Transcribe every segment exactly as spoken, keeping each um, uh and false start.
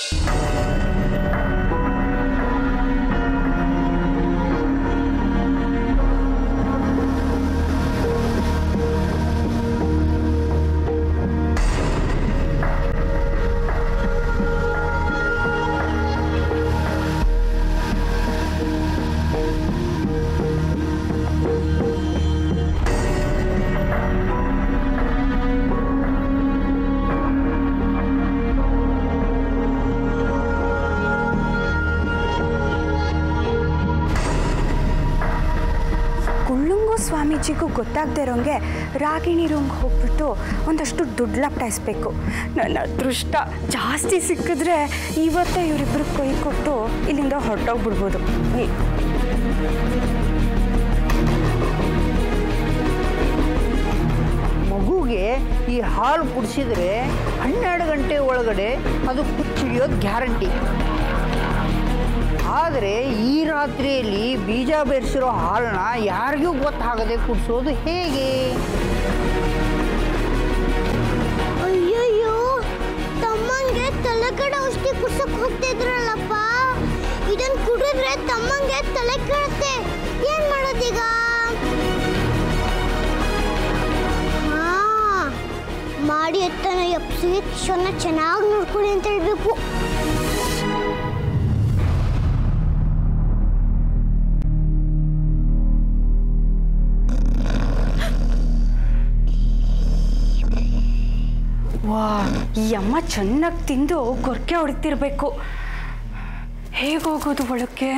ಸ್ವಾಮೀಜಿಗೂ ಗೊತ್ತಾಗದೇ ಇರೋಂಗೆ ರಾಗಿಣಿ ರೂಮ್ಗೆ ಹೋಗ್ಬಿಟ್ಟು ಒಂದಷ್ಟು ದುಡ್ಡು ಲಪ್ಟಾಯಿಸ್ಬೇಕು. ನನ್ನ ಅದೃಷ್ಟ ಜಾಸ್ತಿ ಸಿಕ್ಕಿದ್ರೆ ಇವತ್ತೇ ಇವರಿಬ್ಬರು ಕೈ ಕೊಟ್ಟು ಇಲ್ಲಿಂದ ಹೊರಟೋಗ್ಬಿಡ್ಬೋದು. ಮಗುಗೆ ಈ ಹಾಲು ಕುಡಿಸಿದ್ರೆ ಹನ್ನೆರಡು ಗಂಟೆ ಒಳಗಡೆ ಅದು ಕುಚ್ಚಿಡಿಯೋದು ಗ್ಯಾರಂಟಿ. ಆದರೆ ಈ ರಾತ್ರಿಯಲ್ಲಿ ಬೀಜ ಬೆರೆಸಿರೋ ಹಾಲನ್ನ ಯಾರಿಗೂ ಗೊತ್ತಾಗದೆ ಕುಡಿಸೋದು ಹೇಗೆ? ಅಯ್ಯಯ್ಯೋ, ತಮ್ಮಂಗೆ ತಲೆಕೆಡ ಔಷಧಿ ಕುಡ್ಸಕ್ ಹೋಗ್ತಿದ್ರಲ್ಲಪ್ಪ. ಇದನ್ ಕುಡಿದ್ರೆ ತಮ್ಮಂಗೆ ತಲೆ ಕೆಡುತ್ತೆ. ಏನ್ ಮಾಡೋದೀಗ? ಹಾ, ಮಾಡಿ ಎತ್ತನ ಎಪ್ಸಿ ಕಿಶೋರ್ನ ಚೆನ್ನಾಗಿ ನೋಡ್ಕೊಳ್ಳಿ ಅಂತ ಹೇಳ್ಬೇಕು. ವಾ, ಈ ಅಮ್ಮ ಚೆನ್ನಾಗಿ ತಿಂದು ಗೊರಕೆ ಹೊಡಿತಿರ್ಬೇಕು. ಹೇಗೆ ಹೋಗೋದು ಒಳಕ್ಕೆ?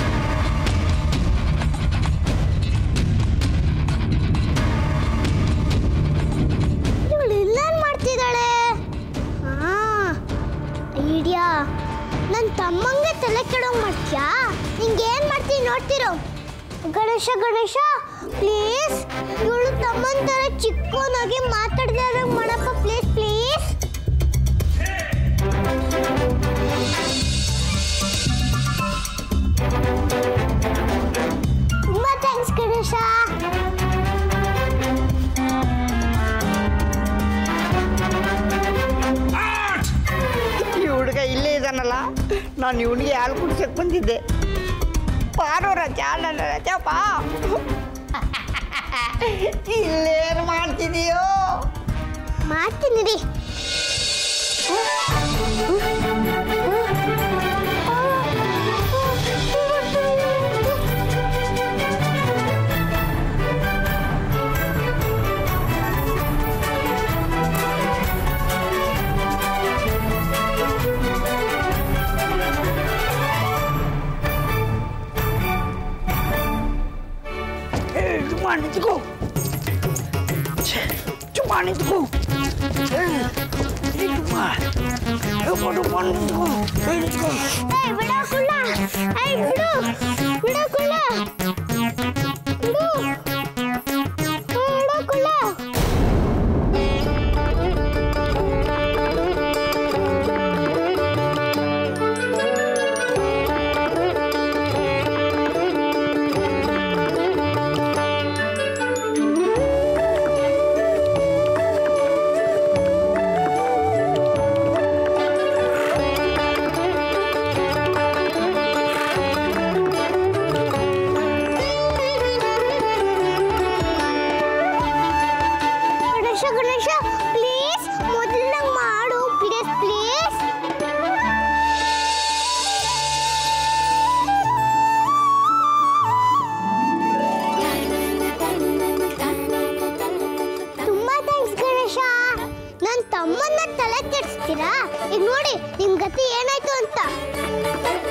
ಇವಳು ಇಲ್ಲೇನ್ ಮಾಡ್ತಿದ್ದಾಳೆ? ಹಾ, ಐಡಿಯಾ. ನನ್ನ ತಮ್ಮಂಗೆ ತಲೆ ಕೆಡೋಂಗ್ ಮಾಡ್ತೀಯಾ? ನಿಂಗೆ ಏನ್ ಮಾಡ್ತೀನಿ ನೋಡ್ತಿರೋ. ಗಣೇಶ ಗಣೇಶ ಪ್ಲೀಸ್, ಇವಳು ತಮ್ಮನ ತರ ಚಿಕ್ಕವನಾಗಿ ಮಾತಾಡ್ದಾರ ಮಾಡಪ್ಪ ಪ್ಲೀಸ್ ಪ್ಲೀಸ್. ತುಂಬಾ ಥ್ಯಾಂಕ್ಸ್ ಗಣೇಶ. ಈ ಹುಡುಗ ಇಲ್ಲೇ ಇದ್ದಾನಲ್ಲ, ನಾನು ಇವನಿಗೆ ಹಾಲು ಕುಡ್ಸಕ್ಕೆ ಬಂದಿದ್ದೆ. ಪಾರೋ ರಜ ರಜ ಬಾ. ಇಲ್ಲೇನು ಮಾಡ್ತಿದೀಯೋ? ಮಾಡ್ತೀನಿ ರೀ. ನಿಂತ್ಕೋ, ಚುಮ್ಮ ನಿಂತ್ಕೋ, ಬಿಡ ಕುಳ್ಳ, ಬಿಡು ಬಿಡ ಕುಳ್ಳ, ಬಿಡು ಬಿಡ ಕುಳ್ಳ. ಗಣೇಶ ಪ್ಲೀಸ್ ಮೊದಲಂಗ್ ಮಾಡು ಪ್ಲೀಸ್ ಪ್ಲೀಸ್. ತುಂಬಾ ಥ್ಯಾಂಕ್ಸ್ ಗಣೇಶ. ನನ್ನ ತಮ್ಮನ್ನ ತಲೆ ಕೆಡಿಸ್ತೀರಾ? ಈಗ ನೋಡಿ ನಿಮ್ ಗತಿ ಏನಾಯ್ತು ಅಂತ.